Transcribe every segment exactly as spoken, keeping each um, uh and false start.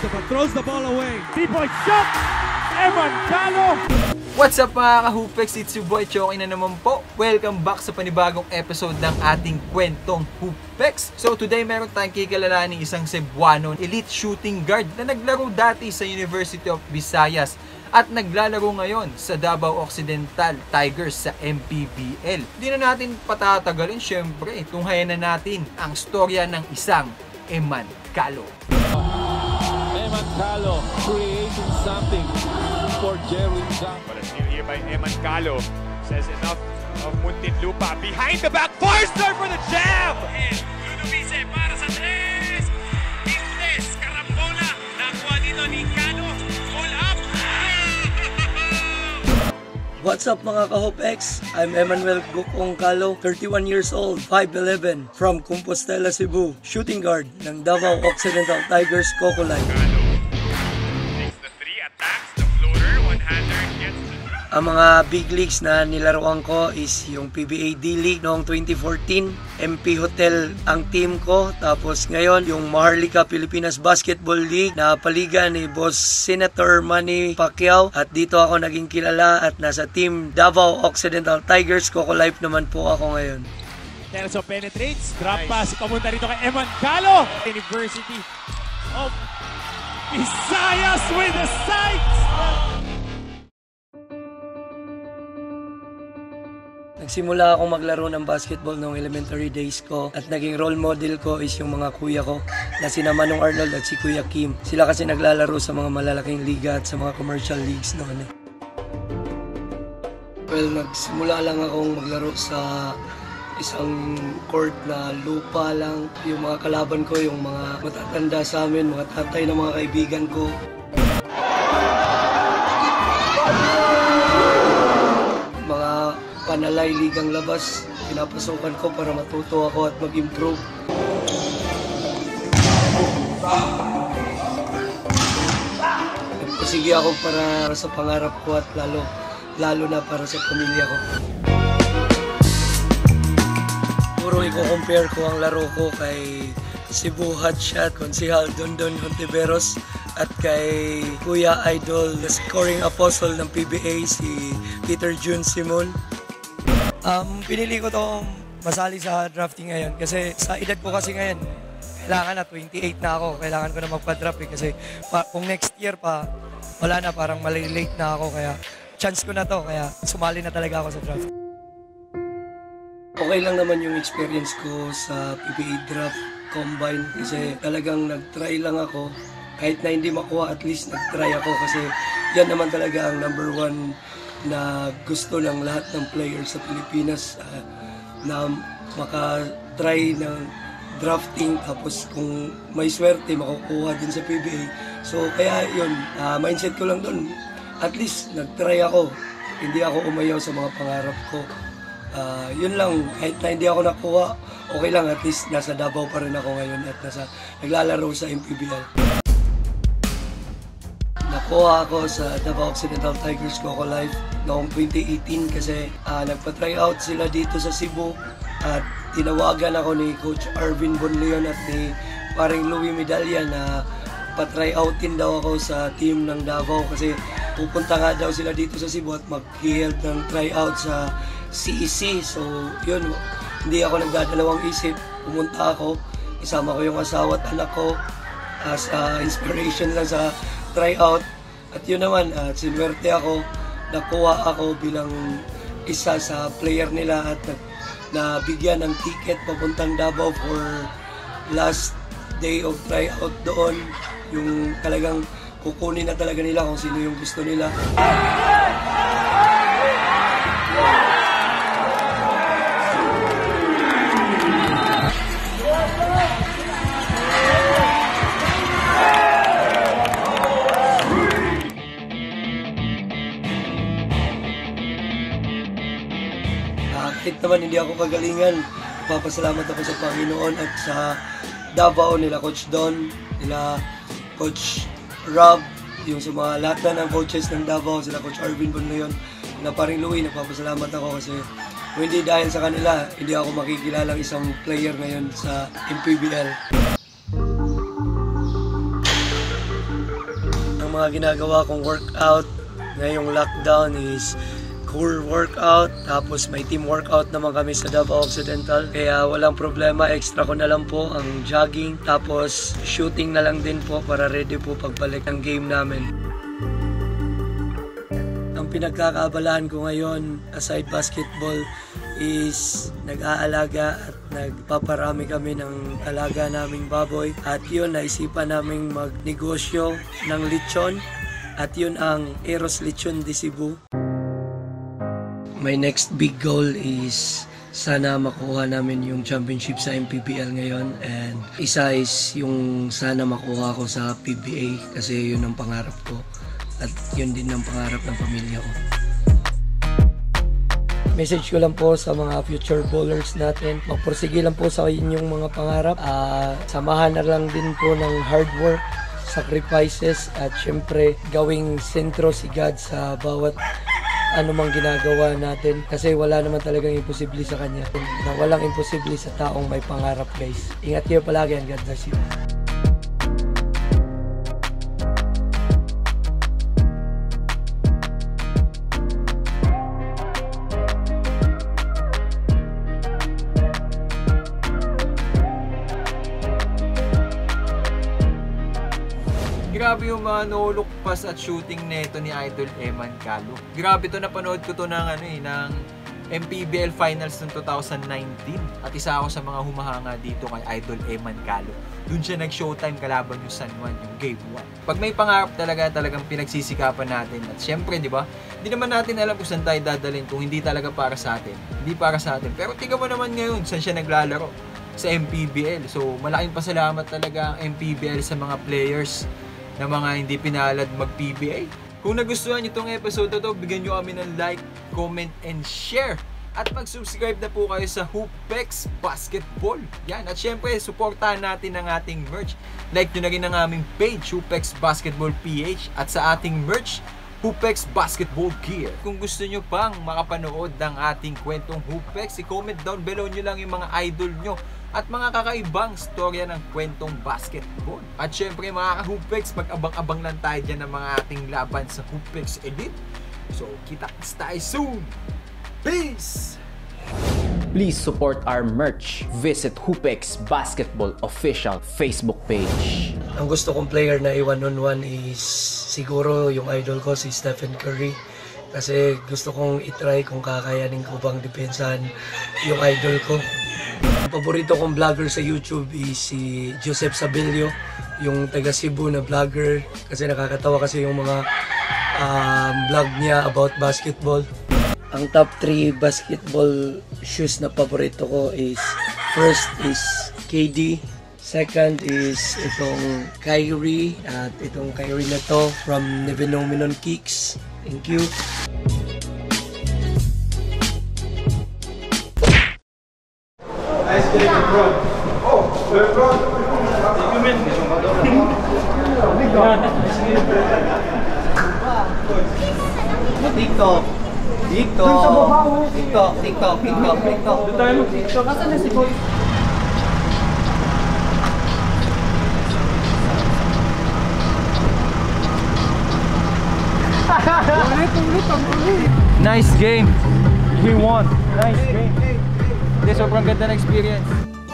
but throws the ball away. Three-point shot! Eman Calo! What's up mga ka-Hoopex? It's your boy Choki na naman po. Welcome back sa panibagong episode ng ating kwentong Hoopex. So today meron tayong kikalalaning isang Cebuano elite shooting guard na naglaro dati sa University of Visayas at naglalaro ngayon sa Davao Occidental Tigers sa M P B L. Di na natin patatagalin, syempre, tunghayan na natin ang storya ng isang Eman Calo. Eman Calo creating something for Jerry Zhang. But a steal here by Eman Calo says enough of Muntinlupa. Behind the back, Forster for the jam! And Ludovice para sa tres. Indes, Carambola. Nakuha dito ni Calo. Pull up. What's up mga ka-Hoopex? I'm Emmanuel Gukong Calo, thirty-one years old, five eleven, from Compostela, Cebu, shooting guard ng Davao Occidental Tigers, Cocolay. Calo takes the three, attacks the floater, one-hander, gets the... Ang mga big leagues na nilaruan ko is yung P B A D-League noong twenty fourteen, M P Hotel ang team ko, tapos ngayon yung Maharlika Pilipinas Basketball League na paliga ni Boss Senator Manny Pacquiao, at dito ako naging kilala at nasa team Davao Occidental Tigers, Coco Life naman po ako ngayon. Telso penetrates, drop pass, pamunta rito kay Eman Calo. University of Visayas with the sights! Nagsimula akong maglaro ng basketball noong elementary days ko, at naging role model ko is yung mga kuya ko na sina Manong Arnold at si Kuya Kim. Sila kasi naglalaro sa mga malalaking liga at sa mga commercial leagues noon. Well, nagsimula lang akong maglaro sa isang court na lupa lang. Yung mga kalaban ko, yung mga matatanda sa amin, mga tatay ng mga kaibigan ko. Mga panalay ligang labas, pinapasukan ko para matuto ako at mag-improve. Nagpasige ako para sa pangarap ko at lalo, lalo na para sa pamilya ko. Puro i-compare ko ang laro ko kay Cebu Hotshot, Konsehal Dondon Hontiveros, at kay Kuya Idol, the scoring apostle ng P B A, si Peter June Simon. Um, pinili ko to masali sa drafting ngayon kasi sa edad ko kasi ngayon, kailangan na twenty-eight na ako, kailangan ko na magpa-draft eh, kasi pa, kung next year pa, wala na, parang malilate na ako, kaya chance ko na to, kaya sumali na talaga ako sa draft. Okay lang naman yung experience ko sa P B A draft combine kasi talagang nag-try lang ako. Kahit na hindi makuha, at least nag-try ako kasi yan naman talaga ang number one na gusto ng lahat ng players sa Pilipinas, uh, na maka-try ng drafting, tapos kung may swerte makukuha din sa P B A. So kaya yun, uh, mindset ko lang doon, at least nag-try ako, hindi ako umayaw sa mga pangarap ko. Uh, yun lang, kahit na hindi ako nakuha, okay lang, at least nasa Davao pa rin ako ngayon at nasa, naglalaro sa M P B L. Nakuha ako sa Davao Occidental Tigers, Coco Life noong twenty eighteen kasi uh, nagpa-try out sila dito sa Cebu at tinawagan ako ni Coach Arvin Bonleon at ni paring Louie Medalla na pa-try outin daw ako sa team ng Davao kasi pupunta nga daw sila dito sa Cebu at mag-held ng tryout sa C E C. So yun, hindi ako nagdadalawang isip, pumunta ako, isama ko yung asawa at anak ko as uh, inspiration lang sa tryout. At yun naman, uh, sinwerte ako, nakuha ako bilang isa sa player nila at nabigyan ng ticket papuntang Davao for last day of tryout doon. Yung talagang kukunin na talaga nila kung sino yung gusto nila. Kahit naman hindi ako kagalingan, papasalamat ako sa Panginoon at sa Davao, nila Coach Don, nila Coach Rob, yung sa mga lahat na ng coaches ng Davao, sila Coach Arvin Bonleon, na paring Louie, nagpapasalamat ako kasi kung hindi dahil sa kanila, hindi ako makikilalang isang player ngayon sa M P B L. mga ginagawa kong workout ngayong lockdown is core workout, tapos may team workout naman kami sa Davao Occidental. Kaya walang problema, extra ko na lang po ang jogging, tapos shooting na lang din po para ready po pagbalik ng game namin. Ang pinagkakaabalahan ko ngayon, aside basketball, is nag-aalaga at nagpaparami kami ng alaga naming baboy. At yun, naisipan naming magnegosyo ng lechon. At yun ang Eros Lechon de Cebu. My next big goal is sana makuha namin yung championship sa M P B L ngayon, and isa is yung sana makuha ko sa P B A kasi yun ang pangarap ko at yun din ang pangarap ng pamilya ko. Message ko lang po sa mga future bowlers natin, magpursige lang po sa inyong mga pangarap, uh, samahan na lang din po ng hard work, sacrifices, at syempre gawing sentro si God sa bawat ano mang ginagawa natin, kasi wala naman talagang imposible sa Kanya. Na walang imposible sa taong may pangarap, guys. Ingat kayo palagi and God bless you. Grabe yung mga no-look-pass at shooting neto ni Idol Eman Calo. Grabe to, napanood ko to ng, ano, eh, ng M P B L Finals ng two thousand nineteen. At isa ako sa mga humahanga dito kay Idol Eman Calo. Doon siya nag-showtime kalaban yung San Juan, yung Game one. Pag may pangarap talaga, talagang pinagsisikapan natin. At syempre, di ba, hindi naman natin alam kung saan tayo dadalhin kung hindi talaga para sa atin. Hindi para sa atin. Pero tingnan mo naman ngayon, saan siya naglalaro? Sa M P B L. So, malaking pasalamat talaga ang M P B L sa mga players na mga hindi pinalad mag-P B A. Kung nagustuhan nyo itong episode na to, bigyan nyo kami ng like, comment, and share. At mag-subscribe na po kayo sa Hoopex Basketball. Yan. At syempre, supportahan natin ang ating merch. Like nyo na rin ang aming page, Hoopex Basketball P H. At sa ating merch, Hoopex Basketball Gear. Kung gusto nyo pang makapanood ng ating kwentong Hoopex, i-comment down below nyo lang yung mga idol nyo at mga kakaibang storya ng kwentong basketball. At syempre mga ka-Hoopex, mag-abang-abang lang tayo dyan ng mga ating laban sa Hoopex Elite. So, kita-kits tayo soon! Peace! Please support our merch. Visit Hoopex Basketball official Facebook page. Ang gusto kong player na i-one-on-one is siguro yung idol ko, si Stephen Curry. Kasi gusto kong itry kung kakayanin ko bang depensahan yung idol ko. Ang paborito kong vlogger sa YouTube is si Joseph Sabilio, yung taga Cebu na vlogger. Kasi nakakatawa kasi yung mga um, vlog niya about basketball. Ang top three basketball shoes na paborito ko is, first is K D, second is itong Kyrie, at itong Kyrie na to from Nevenominon Kicks. Thank you. Nice game, bro. Oh, bro. Thank you, man. TikTok. TikTok. TikTok, TikTok, TikTok, TikTok. Doon tayo mag-TikTok. Nasaan na si Boy? Nice game. We won. Nice game. Hindi, sobrang ganda na experience.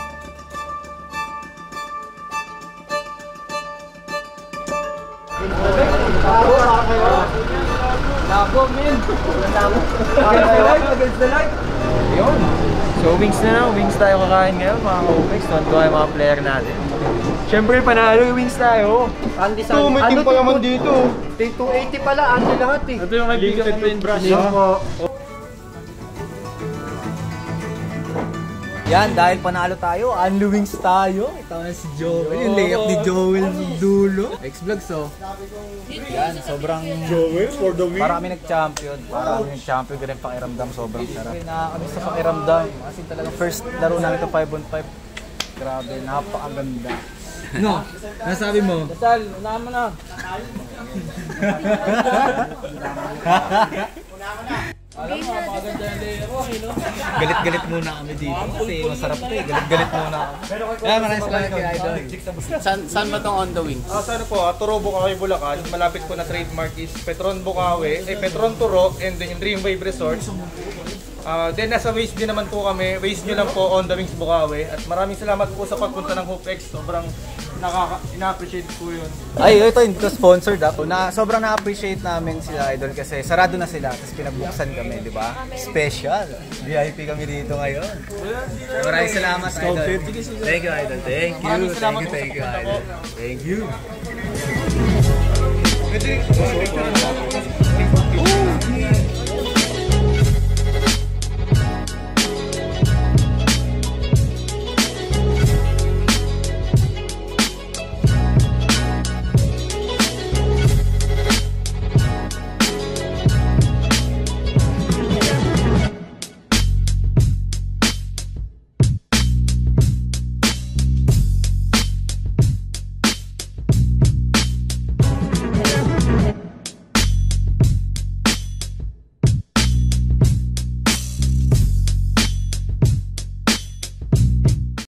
Labo, men. Labo. Against the light. Yun. So, wings na na. Wings tayo kakain ngayon, mga ka-Hoopex. Tuwan-tuwa yung mga player natin. Siyempre, panalo yung wings tayo. Andy San. Ito, may team pa naman dito. two eighty pala, Andy lahat eh. Ito yung kaibigan ko yung brush. Yan, dahil panalo tayo, Andy Wings tayo. Ito na si Joel, yung layup ni Joel dulo. X-Vlogs oh. Yan, sobrang... Joel for the win. Para kami nag-champion. Para kami nag-champion, ganun pakiramdam, sobrang sarap. Nakakamiss sa pakiramdam. Kasi talagang first laro namin ito five on five. Grabe, napakaganda. No, nasabi mo? Dasal, unahan mo na. Unahan mo na. Alam mo, napakaganda yung layer ko, eh, no? Galit-galit muna kami dito kasi masarap to eh. Galit-galit muna kami. Kaya maraming salamat kay Idol. San, saan ba tong On The Wings? Ah, sa ano po, ah, Turo Bukawi, Bulacan. Malapit po na trademark is Petron Bukawi, eh Petron Turo, and then yung Dream Wave Resort. Uh, then nasa Waze din naman po kami. Waze nyo lang po, On The Wings Bukawi. At maraming salamat po sa pagpunta ng HoopX. Sobrang nakaka ina-appreciate po yun. Ay, ito hindi ko sponsored ako. Na, sobrang na-appreciate namin sila Idol kasi sarado na sila. Tapos pinagbuksan kami, di ba? Special. V I P kami dito ngayon. Maraming salamat, Idol. Thank you, Idol. Thank you. Maraming salamat Thank you, thank you, Idol. Thank you. Pwede rin